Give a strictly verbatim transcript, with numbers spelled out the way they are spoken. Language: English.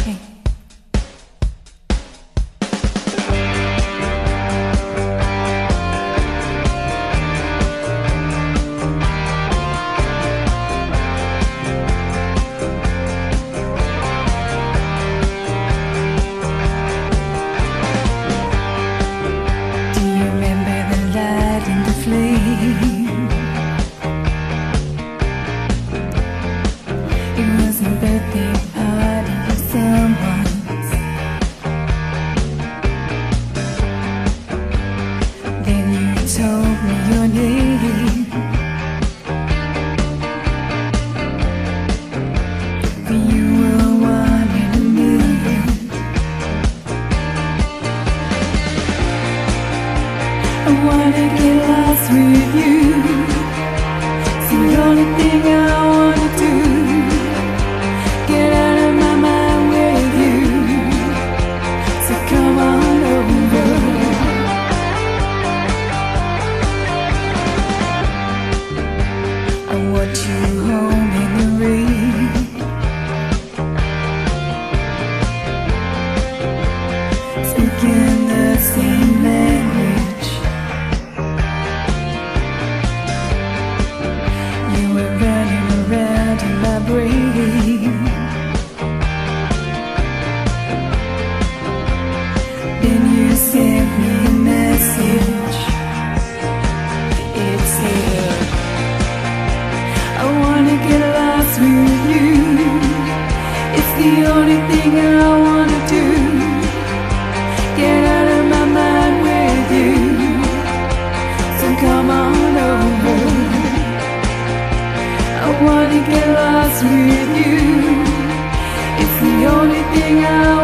Hey. Told me your name, you were one in a million. I wanna get lost with you. It's the only thing I wanna do. Get out of my mind with you. So come on over. What you hold in the rain, speaking the same language. You were running around in my brain. Then you sent me a message. It said, I wanna get lost with you. It's the only thing I wanna do. Get out of my mind with you. So come on over. I wanna get lost with you. It's the only thing I